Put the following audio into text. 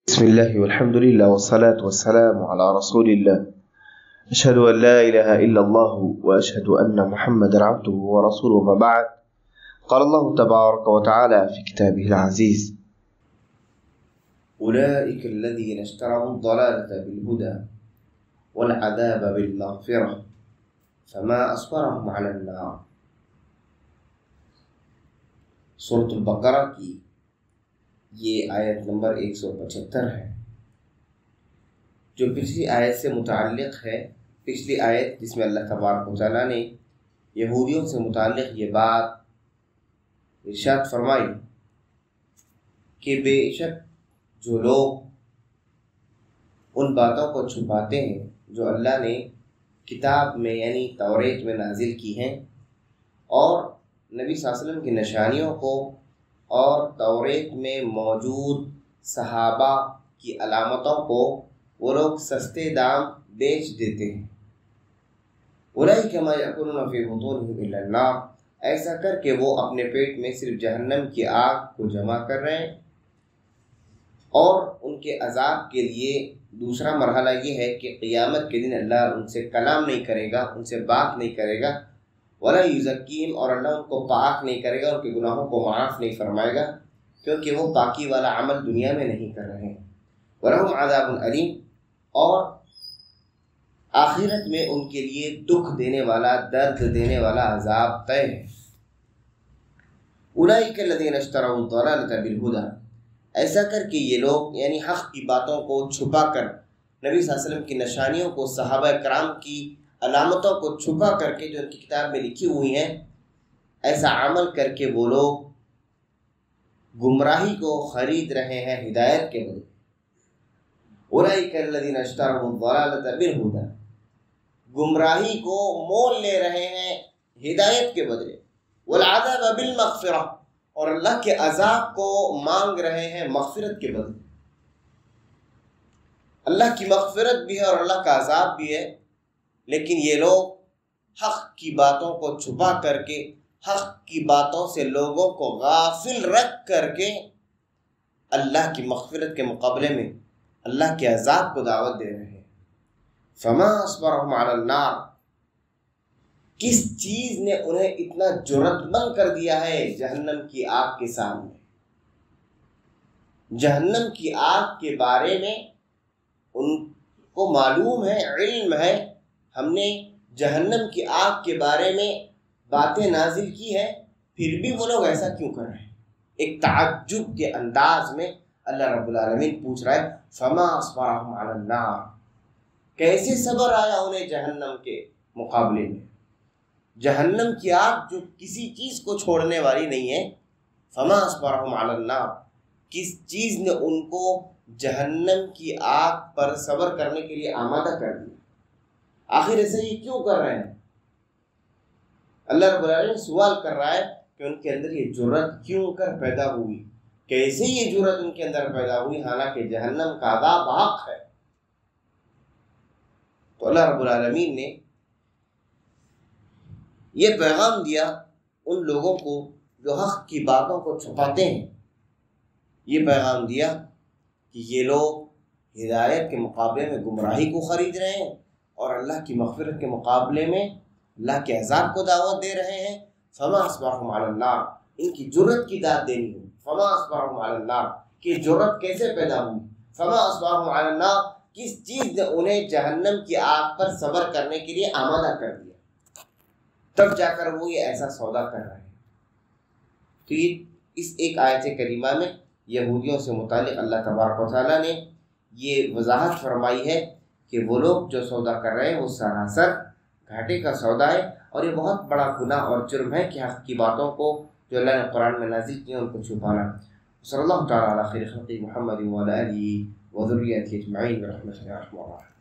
بسم الله والحمد لله والصلاة والسلام على رسول الله. أشهد أن لا إله إلا الله وأشهد أن محمد عبده ورسوله. ما بعد، قال الله تبارك وتعالى في كتابه العزيز: أولئك الذين اشتروا الضلالة بالهدى والعذاب بالمغفرة فما أصبرهم على النار. سورة البقرہ کی یہ آیت نمبر 175 ہے، جو پچھلی آیت سے متعلق ہے۔ پچھلی آیت جس میں اللہ تبارک و تعالیٰ نے یہودیوں سے متعلق یہ بات ارشاد فرمائی کہ بے شک جو لوگ ان باتوں کو چھپاتے ہیں جو اللہ نے کتاب میں یعنی توریت میں نازل کی ہیں، اور نبی صلی اللہ علیہ وسلم کی نشانیوں کو اور توریت میں موجود صحابہ کی علامتوں کو وہ لوگ سستے دام بیچ دیتے ہیں۔ اولئک ما یأکلون فی بطونہم الا النار، ایسا کر کے وہ اپنے پیٹ میں صرف جہنم کی آگ کو جمع کر رہے ہیں، اور ان کے عذاب کے لیے دوسرا مرحلہ یہ ہے کہ قیامت کے دن اللہ ان سے کلام نہیں کرے گا، ان سے بات نہیں کرے گا، ولا یزکیہم، اور اللہ ان کو پاک نہیں کرے گا، ان کے گناہوں کو معاف نہیں فرمائے گا، کیونکہ وہ پاکی والا عمل دنیا میں نہیں کر رہے ہیں۔ ولہم عذاب علیم، اور آخرت میں ان کے لیے دکھ دینے والا، درد دینے والا عذاب طے ہے۔ اولئک الذین اشتروا الضلالۃ بالہدی، ایسا کر کے یہ لوگ یعنی حق کی باتوں کو چھپا کر، نبی صلی اللہ علیہ وسلم کی نشانیوں کو، صحابہ کرام کی علامتوں کو چھپا کر کے جو ان کی کتاب میں لکھی ہوئی ہیں، ایسا عمل کر کے وہ لوگ گمراہی کو خرید رہے ہیں ہدایت کے بدلے۔ اولئک الذین اشتروا الضلالۃ بالہدی، گمراہی کو مول لے رہے ہیں ہدایت کے بدلے، والعذاب بالمغفرہ، اور اللہ کے عذاب کو مانگ رہے ہیں مغفرت کے بدلے۔ اللہ کی مغفرت بھی ہے اور اللہ کا عذاب بھی ہے، لیکن یہ لوگ حق کی باتوں کو چھپا کر کے، حق کی باتوں سے لوگوں کو غافل رکھ کر کے اللہ کی مغفرت کے مقابلے میں اللہ کے عذاب کو دعوت دے رہے ہیں۔ فما اصبرهم علی النار، کس چیز نے انہیں اتنا جرأت مند کر دیا ہے جہنم کی آگ کے سامنے؟ جہنم کی آگ کے بارے میں ان کو معلوم ہے، علم ہے، ہم نے جہنم کی آگ کے بارے میں باتیں نازل کی ہے، پھر بھی وہ لوگ ایسا کیوں کر رہے ہیں؟ ایک تعجب کے انداز میں اللہ رب العالمین پوچھ رہا ہے، فما اصبرهم علی النار، کیسے صبر آیا انہیں جہنم کے مقابلے میں؟ جہنم کی آگ جو کسی چیز کو چھوڑنے والی نہیں ہے، فما اصبرهم علی النار، کس چیز نے ان کو جہنم کی آگ پر صبر کرنے کے لیے آمادہ کر دیا؟ آخر ایسے یہ کیوں کر رہے ہیں؟ اللہ رب العالمین سوال کر رہا ہے کہ ان کے اندر یہ جرأت کیوں کر پیدا ہوئی، کیسے یہ جرأت ان کے اندر پیدا ہوئی، حالانکہ جہنم کا عذاب حق ہے۔ تو اللہ رب العالمین نے یہ پیغام دیا ان لوگوں کو جو حق کی باتوں کو چھپاتے ہیں، یہ پیغام دیا کہ یہ لوگ ہدایت کے مقابلے میں گمراہی کو خرید رہے ہیں، اور اللہ کی مغفرت کے مقابلے میں اللہ کے عذاب کو دعوت دے رہے ہیں۔ فما اصبرهم علی النار، ان کی جرأت کی داد دینی ہو۔ فما اصبرهم علی النار، کہ جرأت کیسے پیدا ہوئی؟ فما اصبرهم علی النار، کس چیز نے انہیں جہنم کی آگ پر صبر کرنے کے لیے آمادہ کر دیا، تب جا کر وہ یہ ایسا سودا کر رہے ہیں۔ تو یہ اس ایک آیت کریمہ میں یہودیوں سے متعلق اللہ تبارک و تعالیٰ نے یہ وضاحت فرمائی ہے کہ وہ لوگ جو سودا کر رہے ہیں وہ سراسر گھاٹے کا سودا ہے، اور یہ بہت بڑا گناہ اور جرم ہے کہ حق کی باتوں کو جو اللہ نے قرآن میں نازل کی ہیں ان کو چھپانا۔ صلی اللہ تعالیٰ علی خیر خلقہ محمد وعلی آلہ وذریتہ اجمعین برحمتہ یا ارحم الراحمین۔